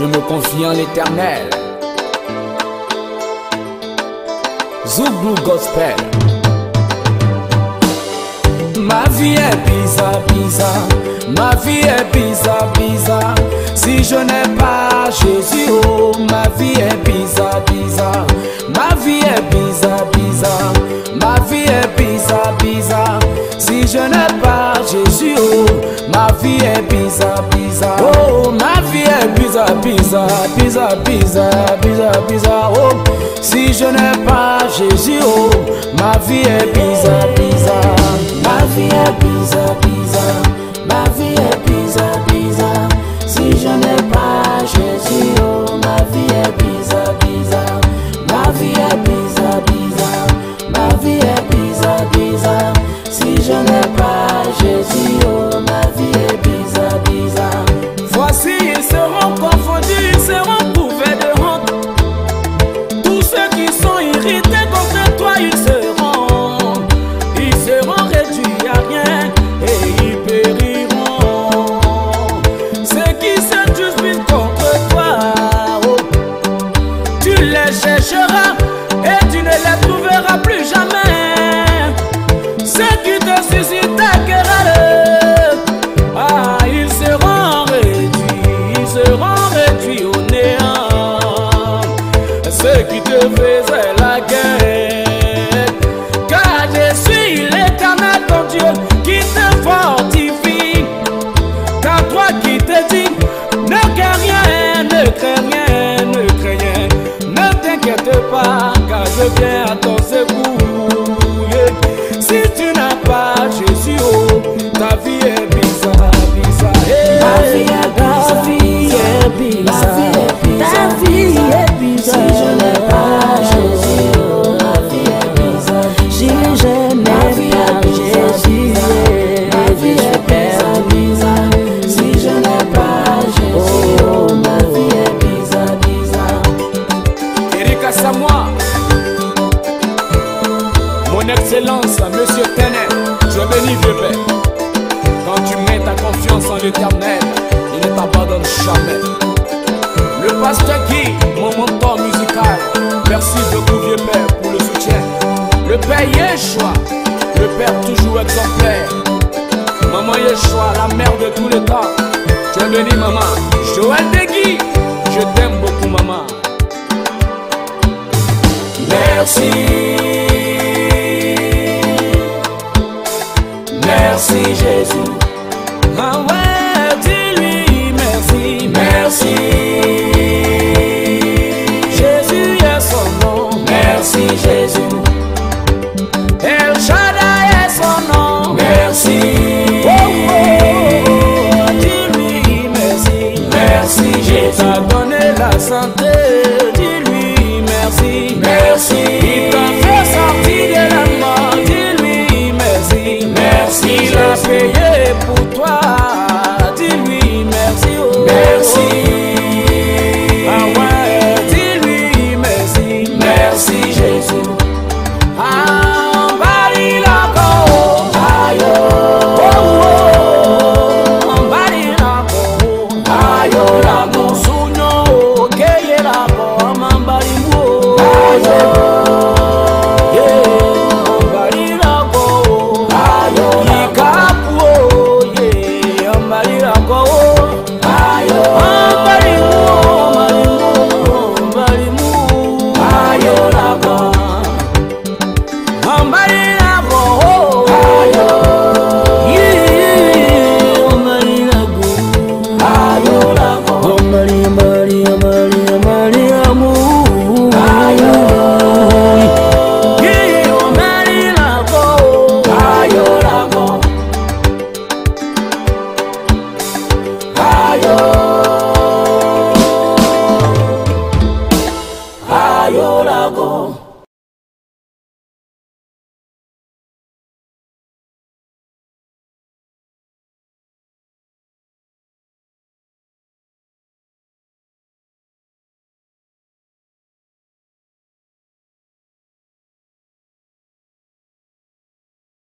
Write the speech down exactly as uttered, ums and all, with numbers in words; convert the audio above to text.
je me confie en l'Éternel. Zouglou Gospel. Ma vie est bizarre, bizarre. Ma vie est bizarre, bizarre. Si je n'ai pas Jésus, oh, ma vie est bizarre, bizarre. Ma vie est bizarre, bizarre. Ma vie est bizarre, bizarre. Si je n'ai pas Jésus, oh, ma vie est bizarre, bizarre. Oh, ma vie est bizarre, bizarre, bizarre, bizarre, bizarre, bizarre. Oh, si je n'ai pas Jésus, oh, ma vie est bizarre, bizarre. Ma vie est bizarre, bizarre. Ma vie est bizarre, bizarre. Si je n'ai pas Jésus, oh, ma vie est bizarre, bizarre. Ma vie est bizarre, bizarre. Ma vie est bizarre, bizarre. Si je n'ai pas Jésus, oh, ma vie est bizarre, bizarre. Voici, ils seront confondus, ils seront couverts de honte. Tous ceux qui sont irrités contre toi, ils seront, ils seront réduits à rien et ils périront. Ceux qui se disputent contre toi, oh, tu les chercheras et tu ne les trouveras plus jamais. Ceux qui te suscitent ta querelle, ah, ils seront réduits, ils seront réduits au néant. Ceux qui te faisaient la guerre, car je suis l'Éternel ton Dieu qui te fortifie. Car toi qui te dis, ne crains rien, ne crains rien, ne crains rien. Ne t'inquiète pas, car je viens à ton secours. Si tu n'as pas Jésus, oh, ta vie est bizarre, bizarre. Hey, ma vie est bizarre, ta vie est bizarre. Si je n'ai pas Jésus, oh, ma vie est bizarre. Si je n'ai pas Jésus, ma vie est bizarre, bizarre. Si je n'ai pas Jésus, oh, ma vie est bizarre, bizarre. Erika Samoa, mon excellence, Monsieur Tenet, je bénis vieux père. Quand tu mets ta confiance en l'Éternel, il ne t'abandonne jamais. Le pasteur Guy, mon mentor musical, merci beaucoup vieux père pour le soutien. Le père Yeshua, le père toujours exemplaire. Maman Yeshua, la mère de tous les temps, tu es béni maman. Joël Degui, je t'aime beaucoup maman. Merci. Merci Jésus. Ah ouais, dis-lui merci, merci. Jésus est son nom. Merci Jésus. El Shaddai est son nom. Merci. Oh, oh, oh, dis-lui merci. Merci Jésus. Il t'a donné la santé. Dis-lui merci. Merci. Il t'a fait sortir de la mort. Dis-lui merci. Merci. Il a payé pour toi. Dis-lui merci. Oh. Merci.